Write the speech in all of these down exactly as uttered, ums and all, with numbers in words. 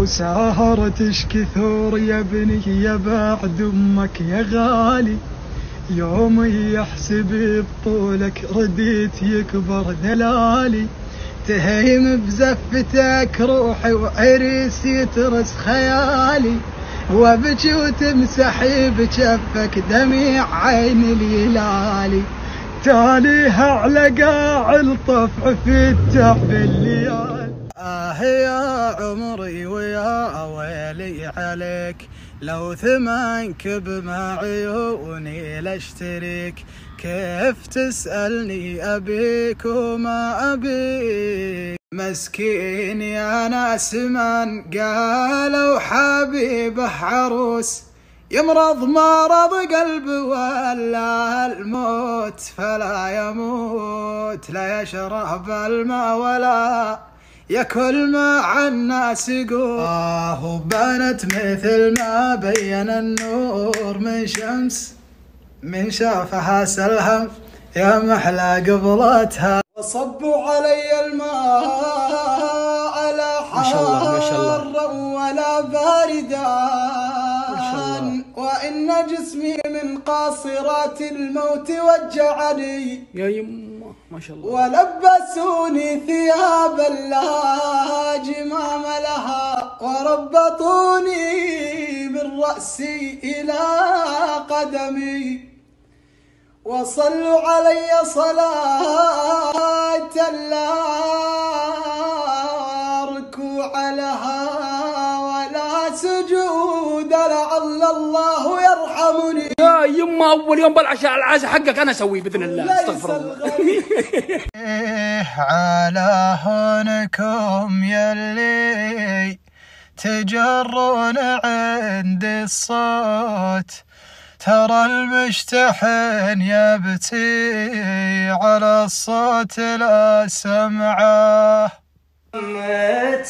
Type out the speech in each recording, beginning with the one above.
وسهرة تشكي ثور يا ابني يا بعد امك يا غالي، يوم يحسب بطولك رديت يكبر دلالي، تهيم بزفتك روحي وعريس يترس خيالي، وابكي وتمسح بجفك دميع عين الهلالي، تاليها على قاع الطفع في التعب الليالي. آه يا عمري ويا ويلي عليك، لو ثمنك بما عيوني لاشتريك، كيف تسألني أبيك وما أبيك؟ مسكين يا ناس من قالوا حبيبه عروس، يمرض مرض قلب ولا الموت فلا يموت، لا يشرب الماء ولا ياكل مع الناس يقول. آه بانت مثل ما بين النور من شمس، من شافها سلهم يا محلى قبلتها، وصبوا علي الماء على حارا ولا باردان، وإن جسمي من قاصرات الموت وجعني يا يمه ما شاء الله، ولبسوني ثيابا لا جمام لها، وربطوني من رأسي إلى قدمي، وصلوا علي صلاة لا ركوع لها ولا سجود، لعل الله يرحمني. يا يما اول يوم بالعشاء العزاء حقك انا اسويه باذن الله، استغفر الله. على هونكم يلي تجرون عندي الصوت، ترى المشتحن يبتي على الصوت لا سمعه، مت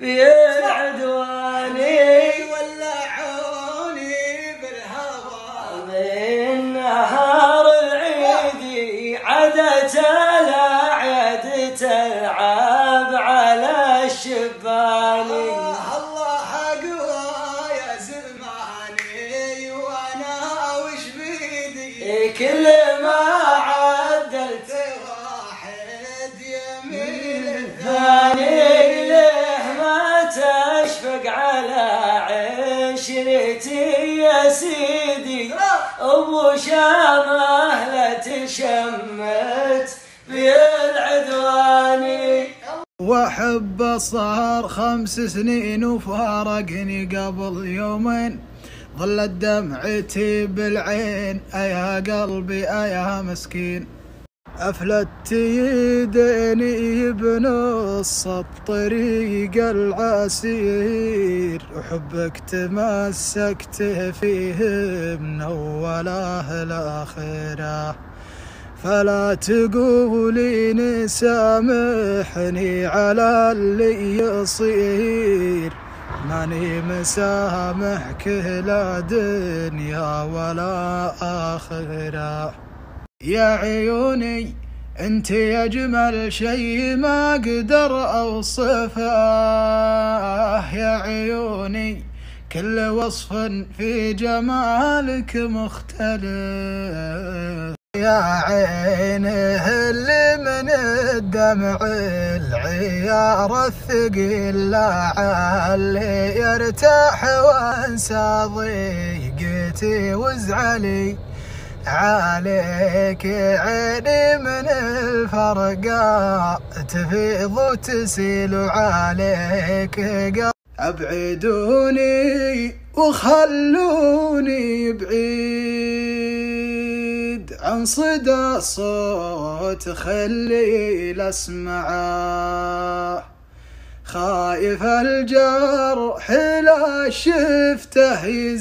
بالعدواني ولعوني بالهوى، من نهار العيد عدت الاعياد تلعب على الشباني. الله اقوى يا زماني وانا وش بيدي، كل ما عدلت واحد يمين الثاني، ليه ما تشفق على عشرتي يا سيدي، ابو شامه لا تشمت في العدواني. واحب صار خمس سنين وفارقني قبل يومين، ظلت دمعتي بالعين ايا قلبي ايا مسكين، أفلت يديني بنص الطريق العسير، وحبك تمسكت فيه من أوله لآخره، فلا تقولين سامحني على اللي يصير، ماني مسامحك لا دنيا ولا آخرة. يا عيوني انت اجمل شي ما اقدر اوصفه، يا عيوني كل وصف في جمالك مختلف، يا عينه اللي من الدمع العيار الثقيل، لعلي يرتاح وانسى ضيقتي وزعلي، عليك عيني من الفرقاء تفيض وتسيل، عليك قلب. ابعدوني وخلوني بعيد عن صدى الصوت، خلي لاسمعه، خايف الجرح لا شفته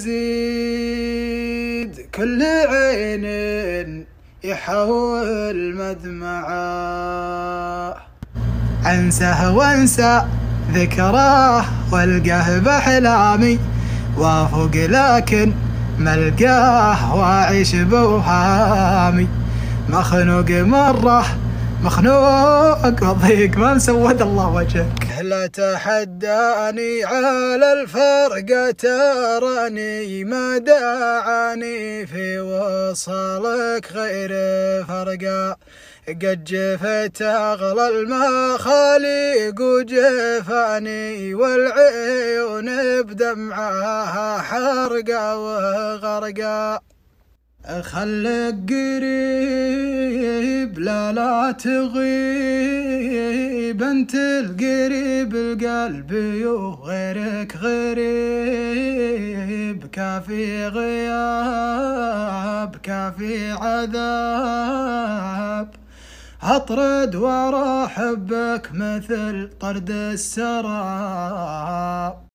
يزيد، كل عين يحول مدمعه، انسه وانسى ذكراه والقاه باحلامي، وافق لكن ملقاه واعيش بوهامي، مخنوق مره مخنوق وضيق ما مسود الله وجهك. لا تحداني على الفرقة تراني ما دعاني في وصلك غير فرقة قد جفت أغلى المخاليق وجفاني والعيون بدمعها حرقة وغرقة خلك قريب لا لا تغيب انت القريب القلب وغيرك غريب كافي غياب كافي عذاب اطرد ورا حبك مثل طرد السراب.